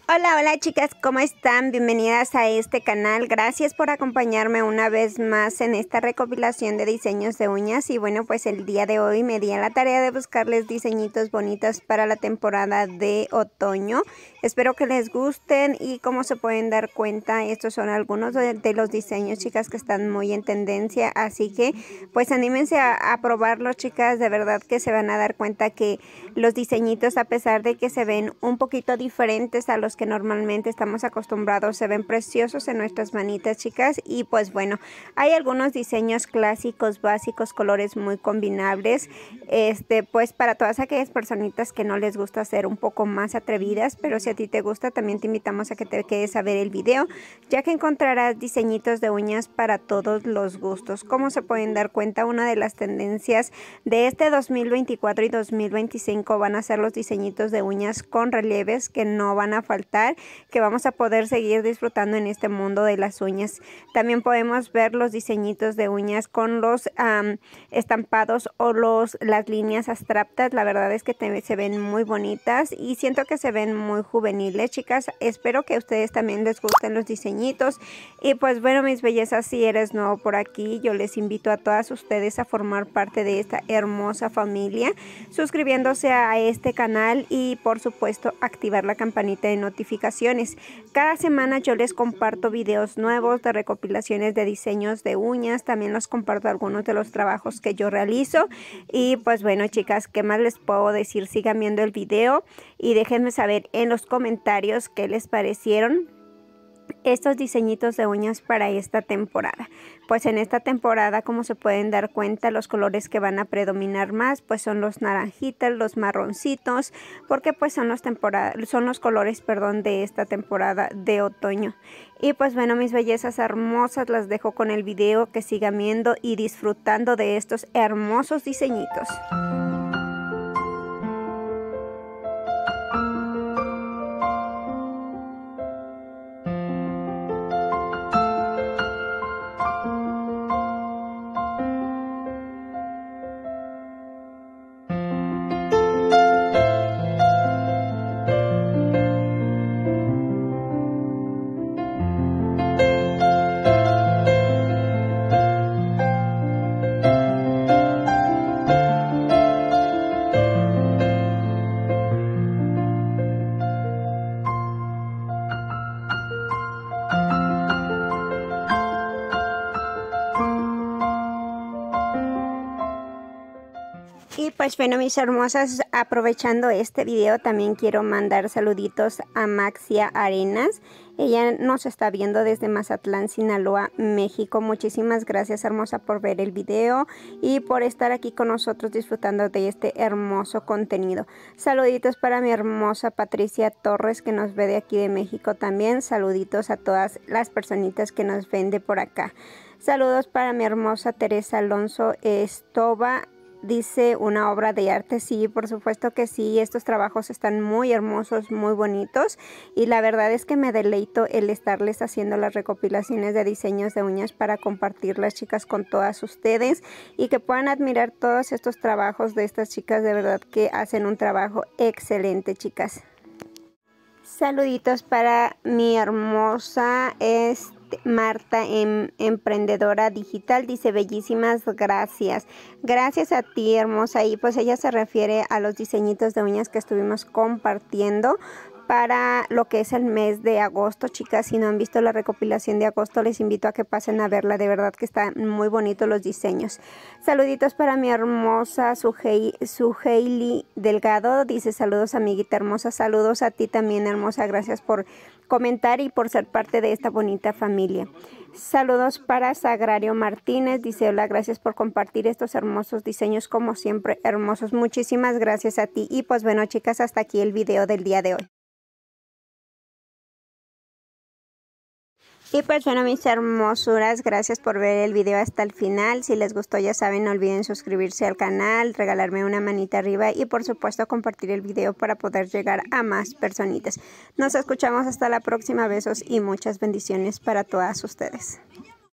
Hola, hola chicas, ¿cómo están? Bienvenidas a este canal. Gracias por acompañarme una vez más en esta recopilación de diseños de uñas. Y bueno, pues el día de hoy me di a la tarea de buscarles diseñitos bonitos para la temporada de otoño. Espero que les gusten y como se pueden dar cuenta, estos son algunos de los diseños, chicas, que están muy en tendencia. Así que pues anímense a probarlos, chicas. De verdad que se van a dar cuenta que los diseñitos, a pesar de que se ven un poquito diferentes a los que normalmente estamos acostumbrados, se ven preciosos en nuestras manitas, chicas. Y pues bueno, hay algunos diseños clásicos, básicos, colores muy combinables, pues para todas aquellas personitas que no les gusta ser un poco más atrevidas. Pero si a ti te gusta, también te invitamos a que te quedes a ver el video, ya que encontrarás diseñitos de uñas para todos los gustos. Como se pueden dar cuenta, una de las tendencias de este 2024 y 2025 van a ser los diseñitos de uñas con relieves, que no van a faltar, que vamos a poder seguir disfrutando en este mundo de las uñas. También podemos ver los diseñitos de uñas con los estampados o las líneas abstractas. La verdad es que se ven muy bonitas y siento que se ven muy juveniles, chicas. Espero que a ustedes también les gusten los diseñitos. Y pues bueno, mis bellezas, si eres nuevo por aquí, yo les invito a todas ustedes a formar parte de esta hermosa familia, suscribiéndose a este canal y por supuesto activar la campanita de notificaciones. Cada semana yo les comparto videos nuevos de recopilaciones de diseños de uñas. También los comparto algunos de los trabajos que yo realizo. Y pues bueno, chicas, ¿qué más les puedo decir? Sigan viendo el video y déjenme saber en los comentarios qué les parecieron estos diseñitos de uñas para esta temporada. Pues en esta temporada, como se pueden dar cuenta, los colores que van a predominar más pues son los naranjitas, los marroncitos, porque pues son los colores, perdón, de esta temporada de otoño. Y pues bueno, mis bellezas hermosas, las dejo con el video. Que sigan viendo y disfrutando de estos hermosos diseñitos. Y pues bueno, mis hermosas, aprovechando este video, también quiero mandar saluditos a Maxia Arenas. Ella nos está viendo desde Mazatlán, Sinaloa, México. Muchísimas gracias, hermosa, por ver el video y por estar aquí con nosotros disfrutando de este hermoso contenido. Saluditos para mi hermosa Patricia Torres, que nos ve de aquí de México también. Saluditos a todas las personitas que nos ven de por acá. Saludos para mi hermosa Teresa Alonso Estoba. Dice, una obra de arte. Sí, por supuesto que sí. Estos trabajos están muy hermosos, muy bonitos. Y la verdad es que me deleito el estarles haciendo las recopilaciones de diseños de uñas para compartirlas, chicas, con todas ustedes. Y que puedan admirar todos estos trabajos de estas chicas. De verdad que hacen un trabajo excelente, chicas. Saluditos para mi hermosa Marta, emprendedora digital. Dice, bellísimas gracias. Gracias a ti, hermosa. Y pues ella se refiere a los diseñitos de uñas que estuvimos compartiendo para lo que es el mes de agosto, chicas. Si no han visto la recopilación de agosto, les invito a que pasen a verla. De verdad que están muy bonitos los diseños. Saluditos para mi hermosa Suheili Delgado. Dice, saludos, amiguita hermosa. Saludos a ti también, hermosa. Gracias por comentar y por ser parte de esta bonita familia. Saludos para Sagrario Martínez. Dice, hola, gracias por compartir estos hermosos diseños, como siempre hermosos. Muchísimas gracias a ti. Y pues bueno, chicas, hasta aquí el video del día de hoy. Y pues bueno, mis hermosuras, gracias por ver el video hasta el final. Si les gustó, ya saben, no olviden suscribirse al canal, regalarme una manita arriba y por supuesto compartir el video para poder llegar a más personitas. Nos escuchamos hasta la próxima. Besos y muchas bendiciones para todas ustedes.